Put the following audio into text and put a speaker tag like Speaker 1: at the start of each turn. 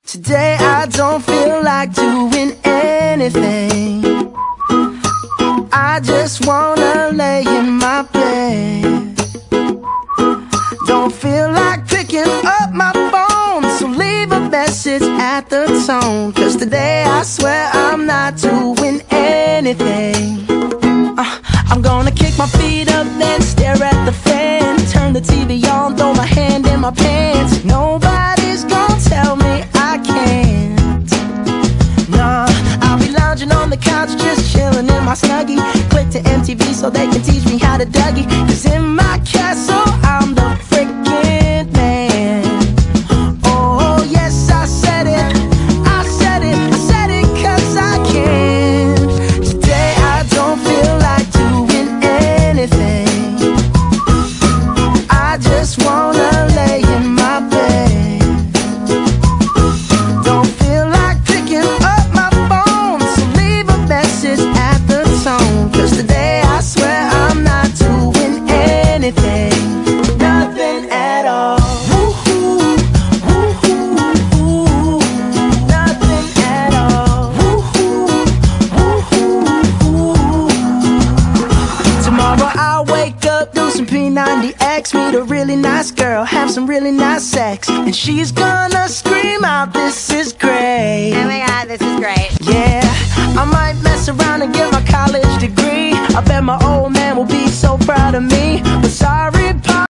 Speaker 1: Today I don't feel like doing anything. I just wanna lay in my bed. Don't feel like picking up my phone, so leave a message at the tone. 'Cause today I swear I'm not doing anything. I'm gonna kick my feet up, then stare at the fan. Turn the TV on, throw my hand in my pants. Nobody's gonna tell me I can't. Nah, I'll be lounging on the couch, just chilling in my Snuggie. Click to MTV so they can teach me how to Dougie. 'Cause in my castle, I'm the freaking man. Oh, yes, I said it. I said it. I said it 'cause I can. Today I don't feel like doing anything. I just wanna lay in my bed. Don't feel like picking up my phone, so leave a message at the tone. 'Cause today I swear I'm not doing anything. Nothing at all. Woo-hoo, woo-hoo, woo. Nothing at all. Woo-hoo, woo-hoo, woo. Tomorrow I'll wake up, do some P90X, meet a really nice girl, have some really nice sex, and she's gonna scream out, "This is great."
Speaker 2: Oh my god, this is great.
Speaker 1: Yeah, I might mess around and get my college degree. I bet my old man will be so proud of me.